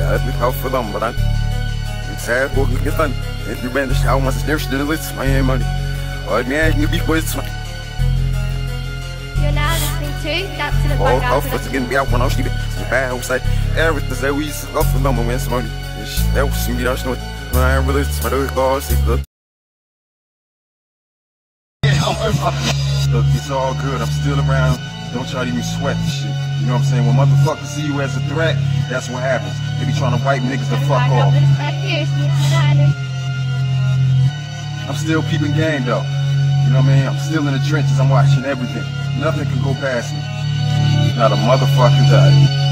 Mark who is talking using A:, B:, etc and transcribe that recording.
A: Het ligt hou verdammen, maar dan. Ik zei, ik ook niet gedaan. Ik ben de schouw, maar het is eerst de lid, maar je money. Oh, nee, ik niet boys.
B: You're now listening to That's in the Bug
A: Oh, what's again be out when I was sleeping. Bad outside. Everything that we used to go for them when it's money. That was me, that's not. I ain't really, it's my dog, guys. Look, it's all good. I'm still around. Don't try to even sweat the shit. You know what I'm saying? When motherfuckers see you as a threat, that's what happens. They be trying to wipe niggas the fuck off. I'm still peeping game though. You know what I mean? I'm still in the trenches. I'm watching everything. Nothing can go past me. Not a motherfucking thing.